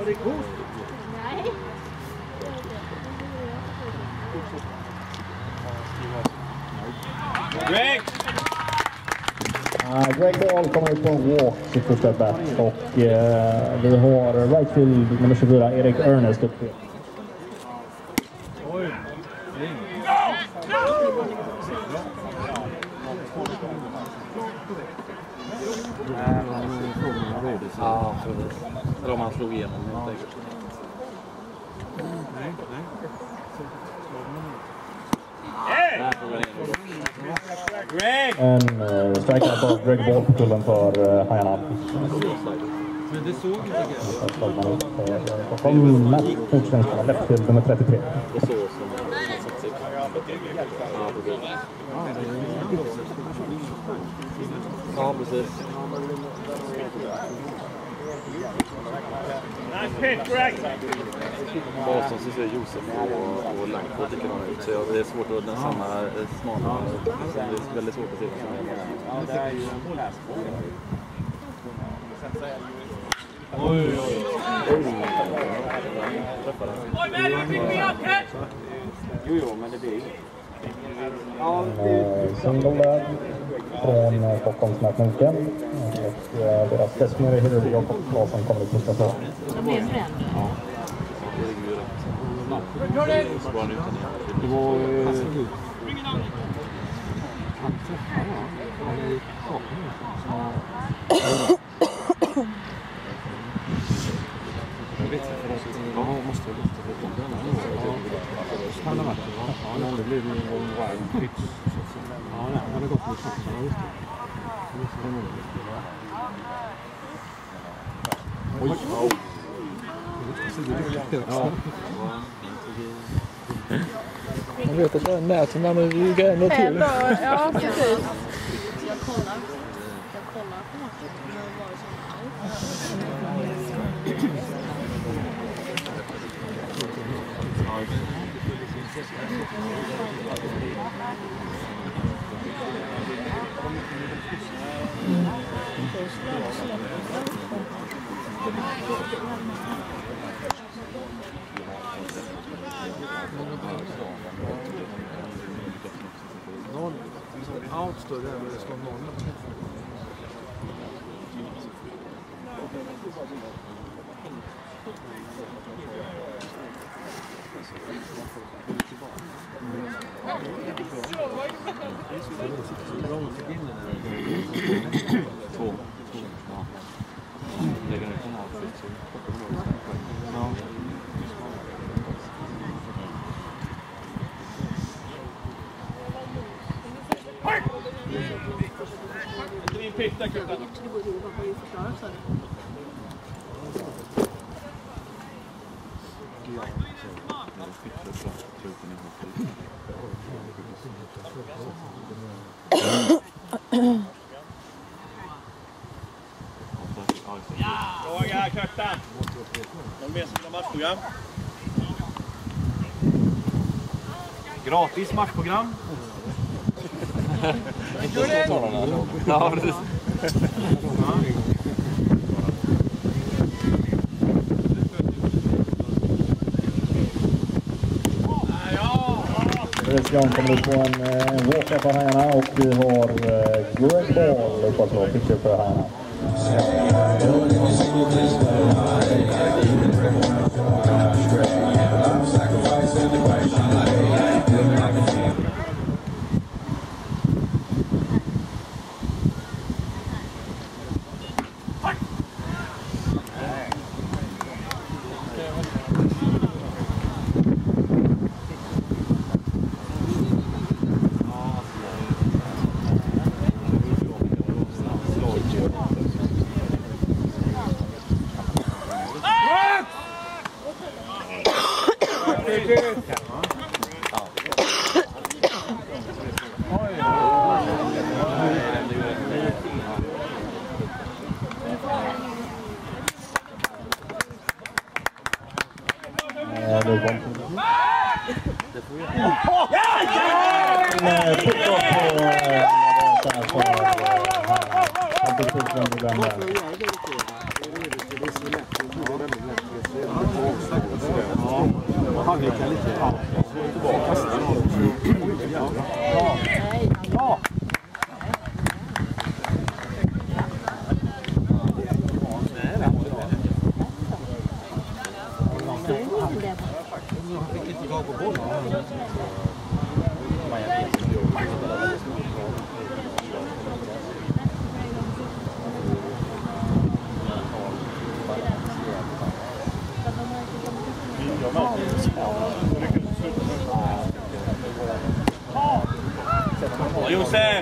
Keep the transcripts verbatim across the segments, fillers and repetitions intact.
Nej. Greg! Uh, Greg Ball kommer ut på en walk i första bat och uh, vi har right field nummer tjugofyra, Erik Ernest upp till. Oj! Ja, för om han slog igenom helt enkelt. En uh, strikeout av Greg Ball på kullen för uh, Hajarna. Men det såg inte jag. Bakom Matt Fortsättningsspelare, left field nummer trettiotre. Och så som han satt sig. Ja, precis. Ja, precis. Nice pitch, Greg! Basen så ser Josef och, och Langford likadana ut. Så det är svårt att den samma smala. Det är väldigt svårt att se vad som är. Ja, det är ju en läsboll. Oj, oj, oj. Jo, jo, men det blir ju. Ja, single där från Stockholms Mätnoken. Och deras testmere i Hillary Jakob Claesson kommer ut första slag. De blev bränd. Ja, det är ju rätt. Så var han utan igen. Det var... Jag vet inte för att jag måste lyfta på den här. Stanna med. Ja, men det blev ju en wild pitch. Ja, nej, han har gått lite snabbt. Ja, just det. Oj, oj. Ja. Jag vet att det är näten där, men vi går ändå till. Ja, precis. Jag kollar. Jag kollar på något. Noll. Out står det där, men det står noll. Två. Ja. Lägger ut den här. Ja. Det är en pick där, Kutan. Det borde ju vara ju förstörelse. Fråga, Kutan. De vet sina matchprogram. Gratis matchprogram. Ja, precis. Jan kommer ut på en, en walk för Hajarna och vi har uh, Greg Ball upp att slå pitcher för Hajarna. halvlek lite. Ja. Kasta någon. Ja. Ja. Han fick inte gå på bollen. Josef!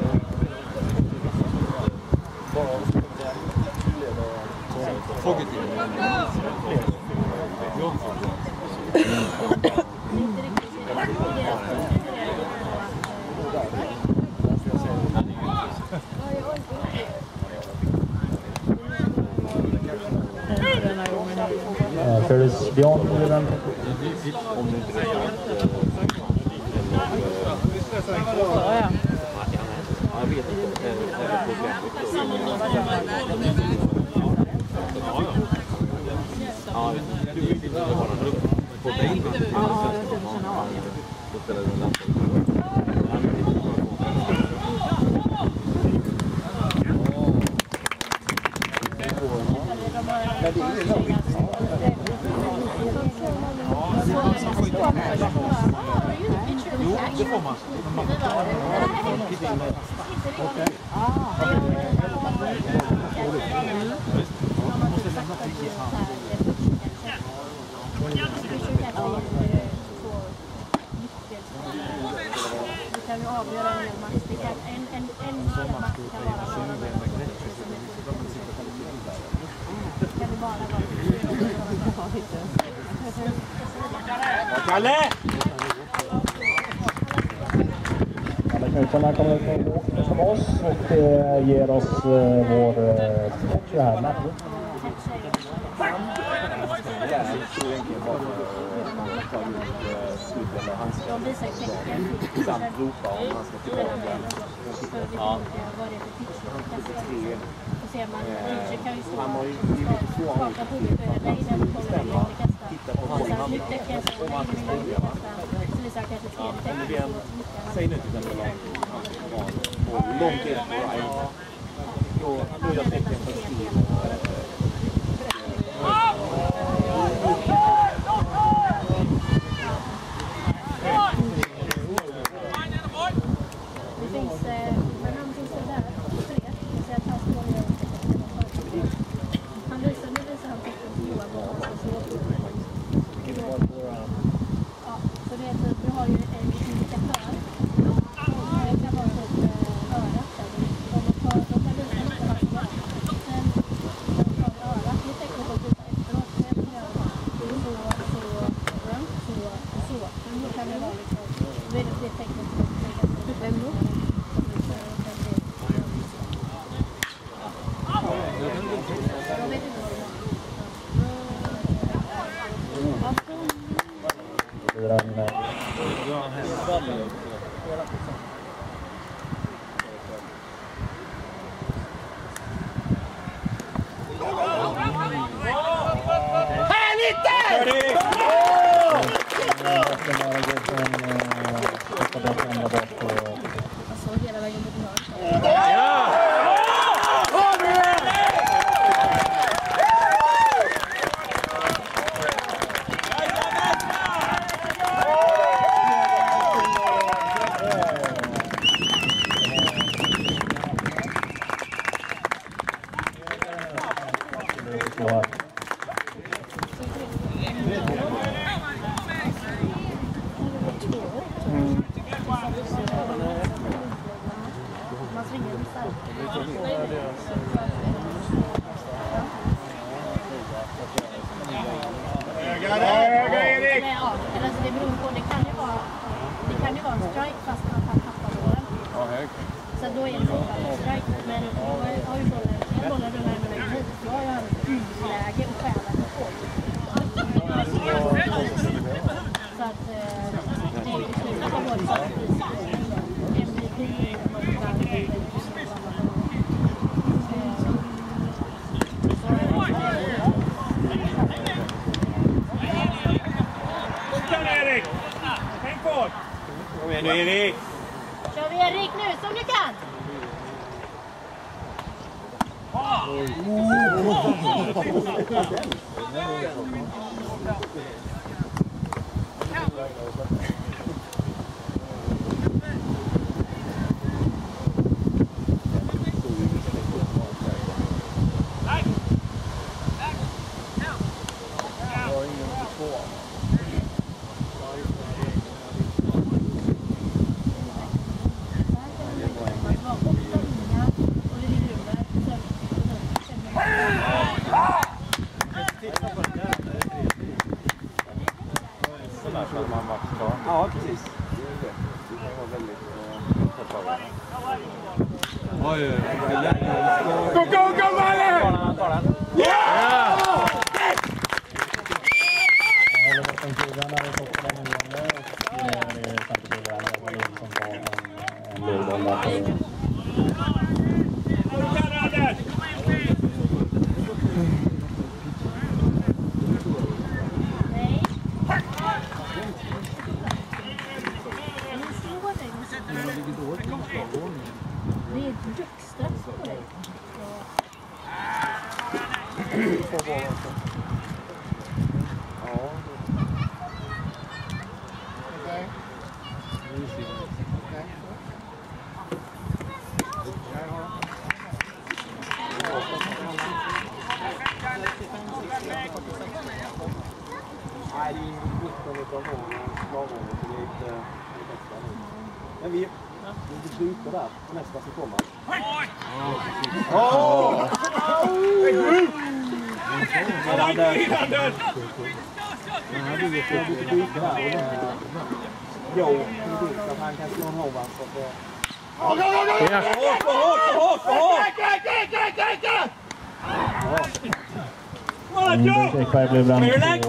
Curtis Björn i den. Jag vet inte. Ja, på bilen. Då spelar du en lampa. Jo, det får man. Okej. Det kan vi avgöra en hel match. Det kan en en en match kan vara kan det bara vara. Kalle! Alla knutarna kommer ut från oss och det ger oss eh, vår eh, match här med. De visar tecken. Samt ropa om man ska tillbaka. Ja. Vad det är för tips. Och ser man, Richard kan ju stå Han har ju skaka på huvudet, lägga den på bollen och kasta. Och sen lyckas kasta, lägga den i långt och kasta. Så visar han kanske tredje tecken. Säg nu till exempel att långt in på raj. Då gör jag tecken för stil. Det finns, men han finns där, tre, så att han står och han visar, nu visar han tecken på Johan och han ska slå på. Ja, så det är typ, du har ju en indikatör. Det kan vara typ örat där. Om man tar, de kan visa lite hastighet. Sen när man tar örat, det är tecknet att visa efteråt. Så jag kan göra så, så, så, så. Men då kan det vara liksom, då är det det tecknet som man kan säga. Vem då? Jag vet inte vad det Det är en, eh, alltså hela vägen mot mål. Man svingar vissa. Nej, ja, alltså det beror på, det kan ju vara, det kan ju vara en strike fast man tappar bollen. Så då är det fortfarande en strike, men jag har ju bollen, jag bollar den här med hit, så har jag en läge och stjälar på. Så att det är ju slutet på vårt M V P Ja, precis. Det var väldigt påtagligt. Oj, go, go, go, Malle! Ja! Det är dödsstraff på dig. Nej, det är inte mycket av någon. Men vi vi byter där nästa som kommer. Åh! Jo, vi vet att han kan slå en hård så att Hårt, hårt, hårt, hårt! Ekberg blev bland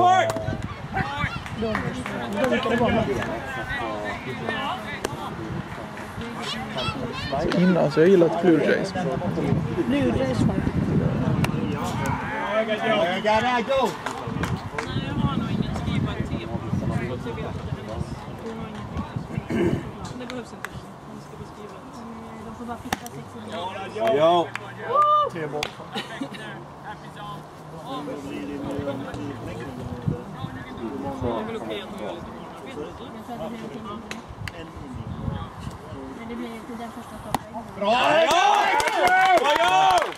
innan, så jag gillar ett Blue Jays. Blue Jays var I gotta go! Det behövs inte. Man ska beskriva. de får bara fixa sex i Ja. Tre boll. Men det blir inte den första toppen. Bra! Bra jobb!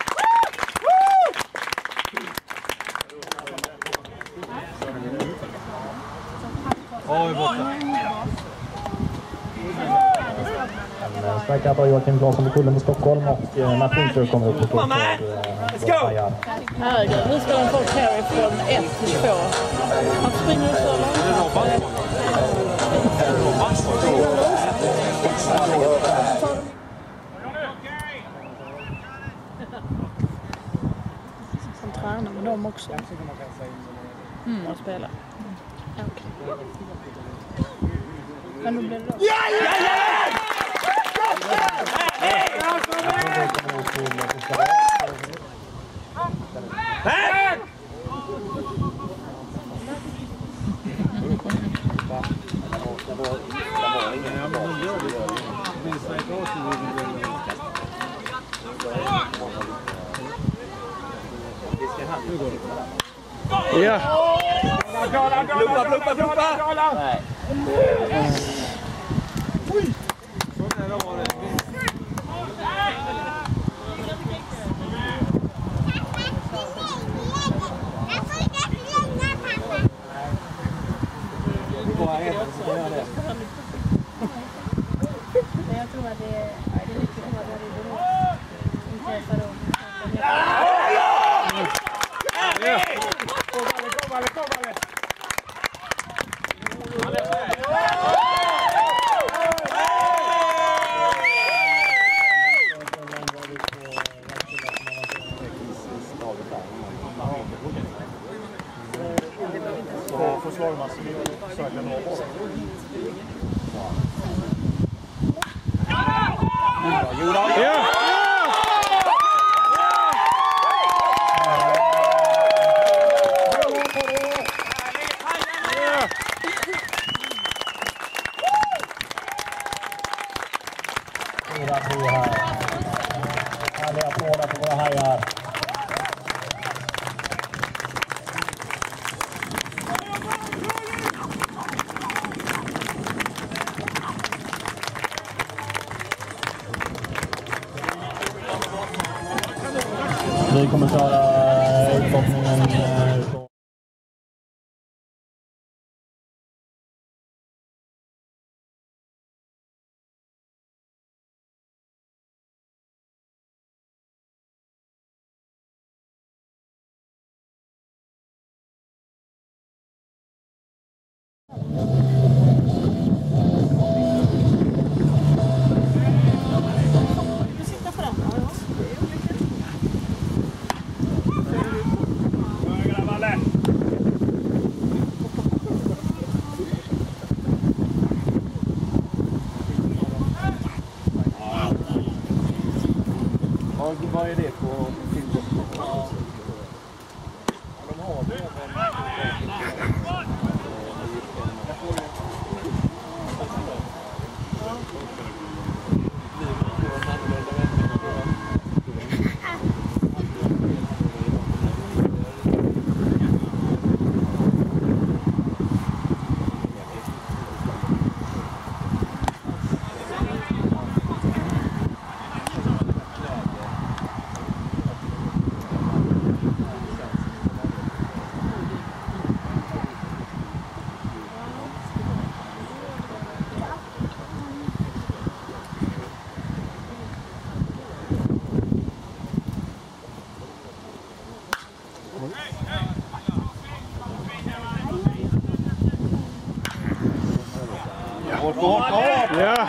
Oj, borta. En strikeout av Joakim Claesson på kullen i Stockholm och Matt Winter kommer upp på kort för Hajar. Höger. Nu ska de få carry från ett till två. Han springer så långt. Han tränar med dem också. Mm, och spelar. Okay. Men då blir det då. Ja, ja, ja! Ja. Pluppa, pluppa, pluppa! Nej. Men jag tror att det är, det är mycket hårdare i Borås. Inte för dem. Försvararna som vill söka någon boll. Ja! Fyra, tre här. Härliga applåder på våra hajar. Vi kommer köra utlottningen. Vad är det på film? De har det. Ja.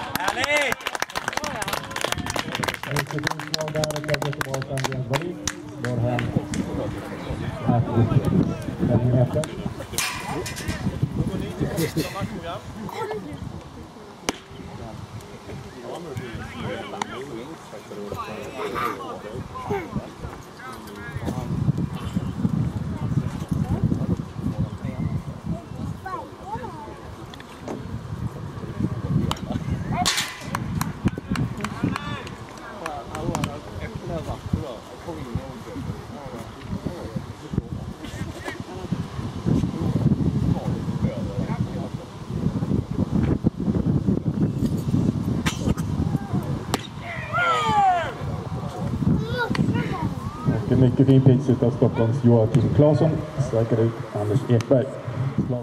En mycket fin pitch av Stockholms Joakim Claesson. Sträcker ut Anders Ekberg. Slag.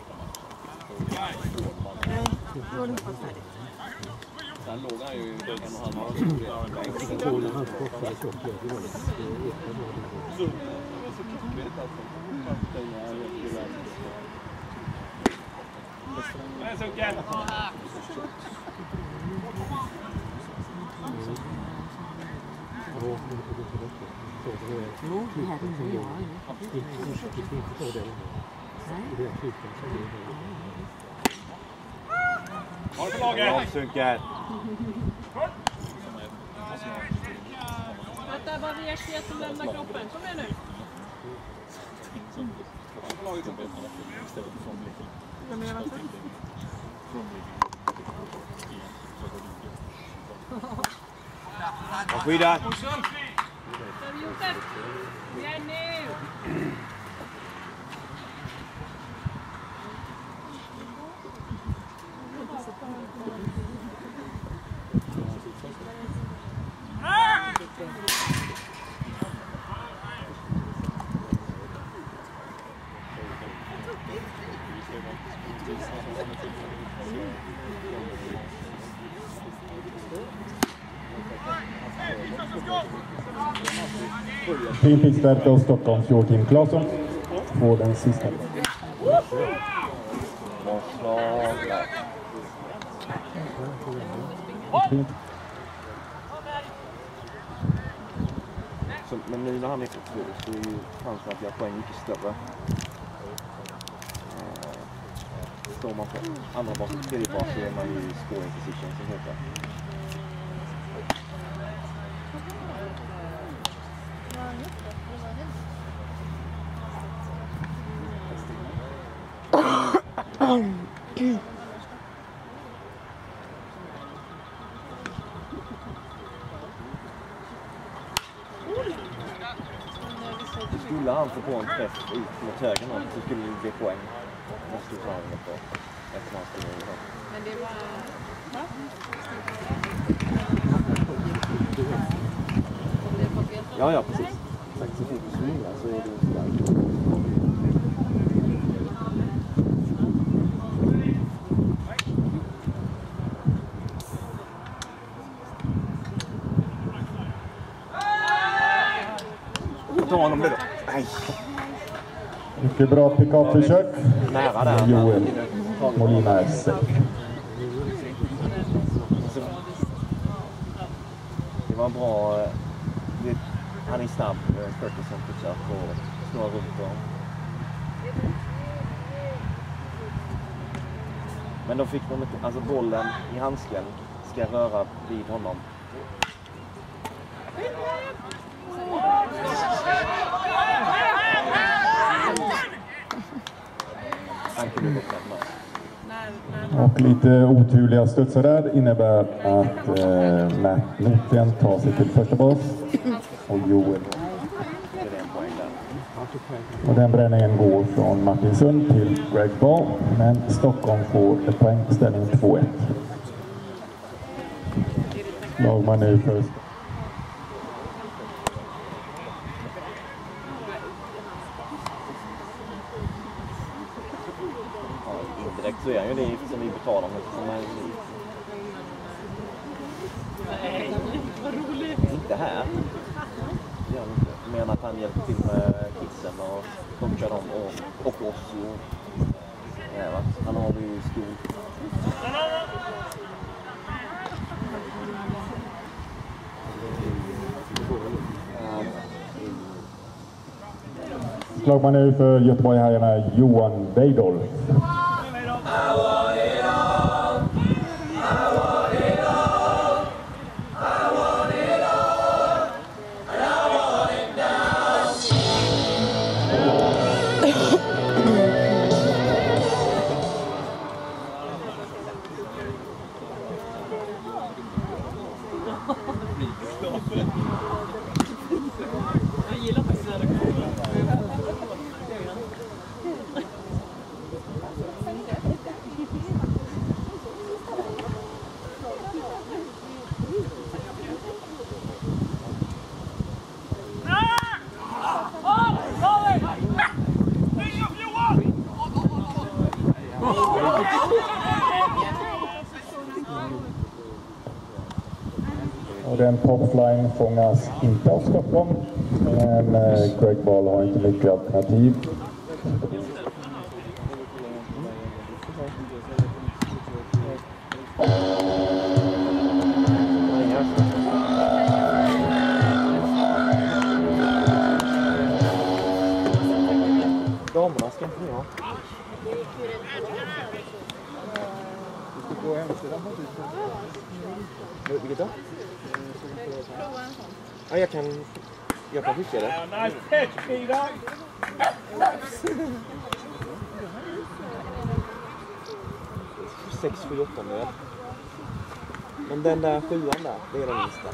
Sen låg han ju en och en halv Jo, det här är jag. Har du laget? Sunkat. Vänta, bara vi är fler som lämnar kroppen. Kom igen nu. Skydda. Har vi gjort det? Jenny! Fin pitch där av Stockholms Joakim Claesson. Får den sista. Så, men nu när han är på slut så är ju chansen att jag poäng mycket större. Står man på andra bas och tredje bas så är man ju i scoring position som heter. Skulle han få på en press ut mot höger någon så skulle det bli poäng. Måste du ta honom på. Eftersom han skulle göra det. Men det var... Va? Ja, ja, precis. Faktiskt så fort du svingar så är det starkt. Ta honom det då. Nej. Mycket bra pick-up-försök. Nära där. Joel Molina är säker. Det var bra. Han är snabb. Ferguson försök och snurra runt dem. Men då fick de inte, alltså bollen i handsken ska röra vid honom. Och lite oturliga studsar där innebär att eh, Matt Notén tar sig till första bas och Joel. Och den bränningen går från Martinsund till Greg Ball, men Stockholm får ett poäng, ställning två ett. Lagman nu först. Direkt så är han ju det som vi betalar med som är nej, vad roligt. Inte här. Det gör han inte. Jag menar att han hjälper till med kidsen och coachar dem och, och oss. Och, ja, va? Han har ju skol. Slagman nu för Göteborg-Hajarna Johan Weidolf. Och den popflying fångas inte av Stockholm, men eh, Greg Ball har inte mycket alternativ. Damerna ska inte ha. Du ska gå hemsidan på det. Vilket då? Ja, jag kan... Jag kan skicka det. Nice pitch, Peter! sex sju åtta med. Men den där sjuan där, det är den minsta.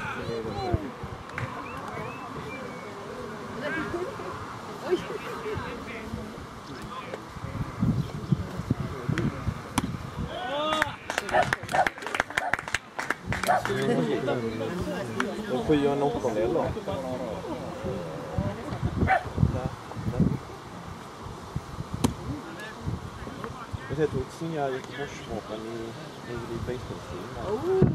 En sju och en åttondel då. Jag ser att du signerar Göteborgsvapen i, i, i baseballteam.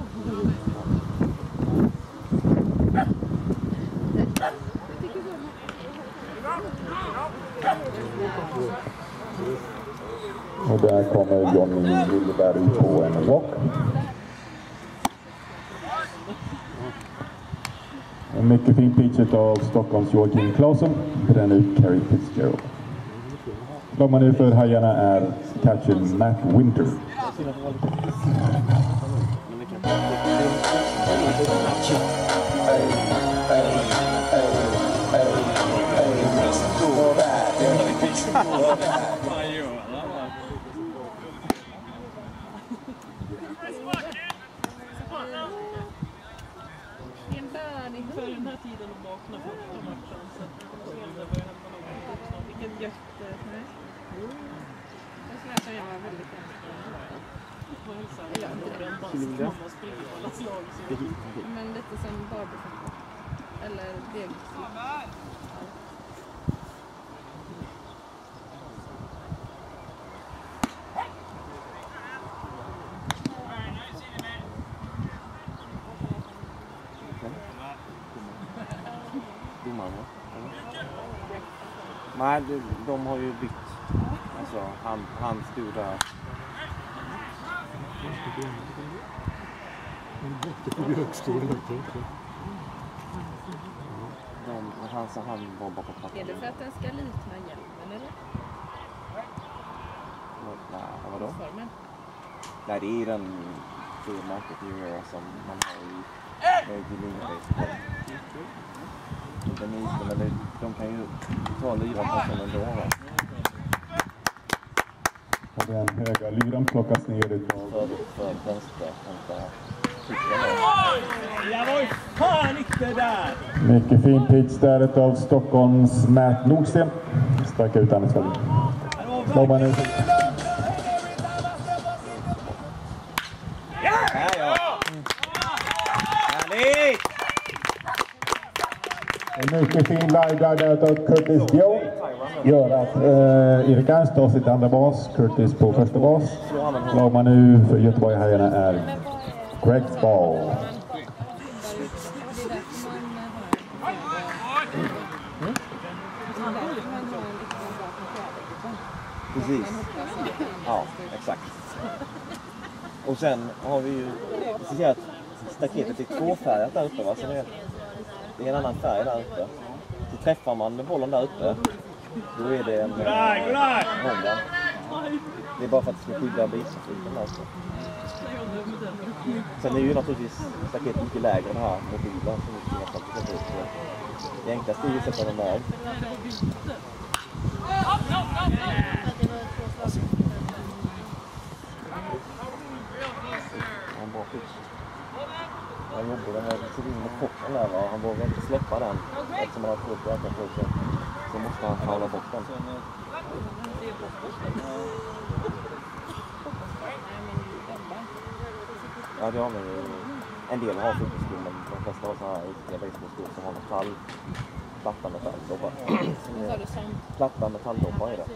Och där kommer Johnny Lilleberg på en walk. En mycket fin pitch av Stockholms Joakim Claesson. Den ut Carrie Fitzgerald. Slagman nu för Hajarna är catchen Matt Winter. För den här tiden att vakna första matchen så att det börjar hända någonting. Vilket jätte... Nej. Jag skulle nästan göra väldigt hälsa. Men lite som Barbie. eller degsikt. Domaren, nej, de, de har ju bytt. Alltså, han, han stod där. De, han sa han var bara på papper. Är det för att den ska likna hjälmen eller? Nej, vadå? Formen? Nej, det är den märket ju som man har i Gillingface. Den är isen, men de kan ju ta lyran på sig ändå. Och den höga lyran plockas ner ifrån. För, för vänster. Jag var ju fan inte där! Mycket fin pitch där utav Stockholms Matt Nordsten. Strack ut andelsfällen. Slår man ut. Ja, ja. Härligt! En mycket fin live-guard där utav Curtis Dion. Gör att eh, Erik Ernst tar sitt andra bas, Curtis på första bas. Slag man nu för Göteborg-Hajarna är Greg's ball. Precis. Ja, exakt. Och sen har vi ju speciellt staketet är tvåfärgat där uppe, va? Så det är, det är en annan färg där uppe. Så träffar man med bollen där uppe, då är det en Honda. Det är bara för att det ska skydda biltrafiken där uppe. Sen är ju naturligtvis staketet mycket lägre det här mobila som vi ska sätta ut. Det enklaste är ju att sätta den där. Han bra skjuts. Han jobbade med Sedin och Kocken där, va? Han vågar inte släppa den. Eftersom han har fått öka på sig. Så måste han falla bort den. Ja, det har vi. En del har fotbollsskor, men de flesta har så här riktiga baseballskor som har metall. Platta metalldobbar. Platta metalldobbar är det.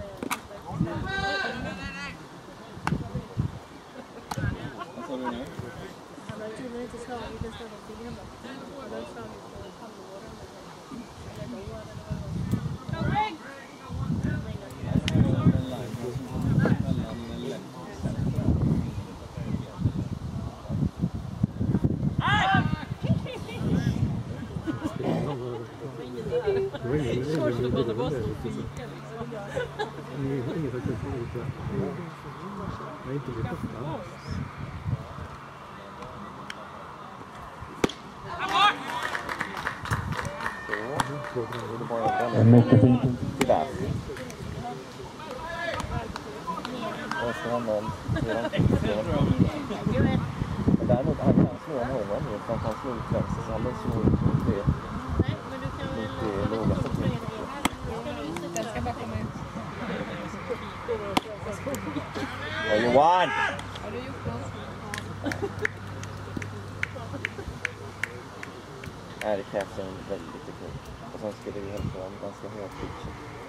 Vad sa du nu? Han har tydligen inte slagit den större till hemma. Han har slagit på halvåren. Eller då, eller vad. En mycket fin. Tyvärr. Och så honom. Men däremot han kan slå en hål nu. För att han slår ut vänster så han slår ut mot det. Mot det låga sättet. Den ska bara komma ut. Ja, Johan! Har du gjort något? Nej, det krävs en väldigt teknik. Och sen ska det ju helt vara en ganska hög pitch.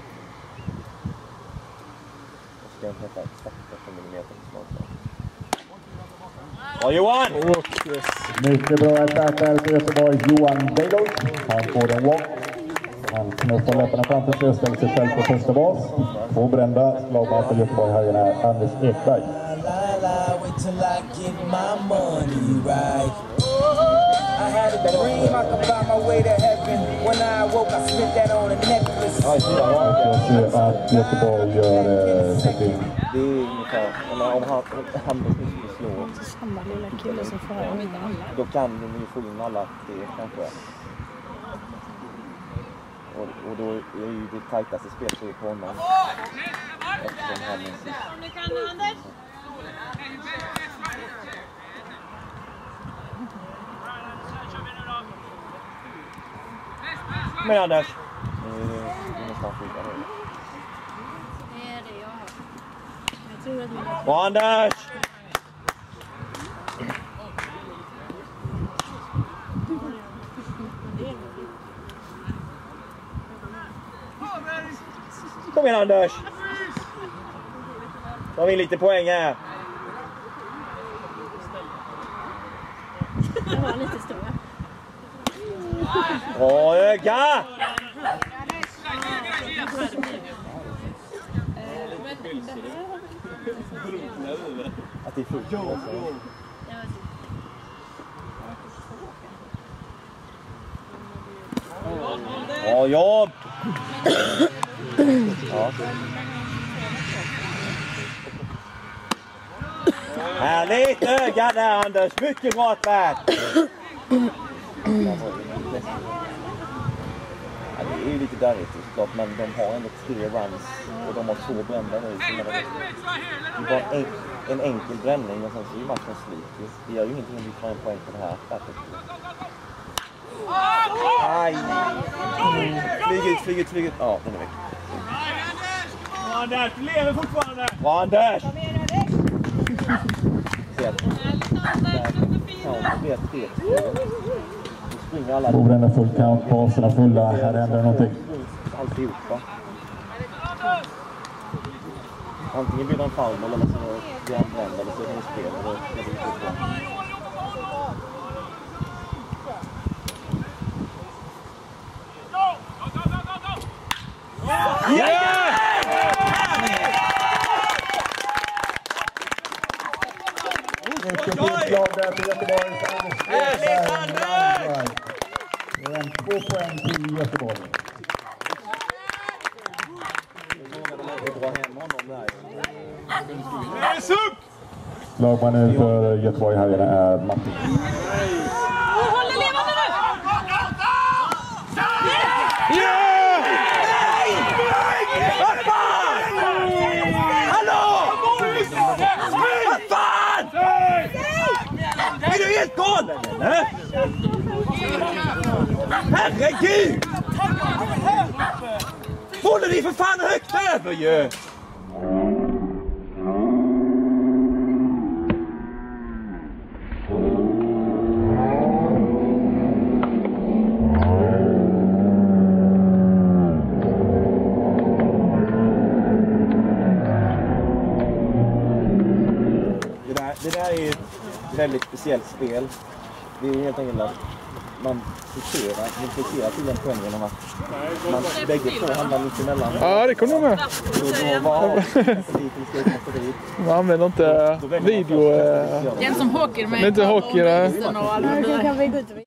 Och ska den träffa exakt efter millimeter snart. Ja, Johan! Och yes. Mycket bra attack där för Göteborgs Johan Beidel. Han får en walk. Han knuffar läpparna framför sig och ställer sig själv på första bas. Två brända slagman för Göteborg-Hajarna är Anders Ekberg. I had a dream I could find my way to heaven. When I awoke I spent that on a necklace. Och jag ser att Göteborg gör eh, setting. Det är ungefär, om han, han, han skulle slå. Samma lilla kille som förra. Då kan de ju få in alla det kanske. Och, och då är ju det tajtaste spelet på honom. Eftersom han är sist. Om du kan, Anders! Men Anders! Nu är det nästan skydda nu. Det är det jag har. Jag tror att det är... Och Anders! Kom igen Anders! Då har vi lite poäng här. Det var lite stora. Bra öga! Att det är fullt. Bra jobb! Ja. Härligt öga där Anders, mycket bra tvärt! Ja, det är ju lite darrigt såklart, men de har ändå tre runs och de har två brända nu. Det är bara en, en enkel bränning och sen så är ju matchen slut. Det gör ju ingenting om vi får en poäng på det här. Aj! Flyg ut, flyg ut, flyg ut. Ja, den är väck. Bra Anders, du lever fortfarande! Bra Anders! Se att där kan det bli ett steg. Borden är full count, baserna fulla, här händer någonting. Alltihopa. Antingen blir det en foul eller så blir han bränd eller så är det en spel. Det är inte bra. Mycket fint lag där till Göteborg. Det är en två poäng till Göteborg. Lagman nu för Göteborg här är Martin. Håll det levande nu! Vad fan! Hallå! Vad fan! Är du helt galen eller? Herregud! Håller ni för fan högt över ju! Det där, det där är ett väldigt speciellt spel. Det är helt enkelt att man fixerar, man fixerar till den poängen om att man bägge två handlar lite emellan. Ja, det kommer jag med. Då var Man använder inte video. Den som hockey med. Inte hockey, nej. Och alla.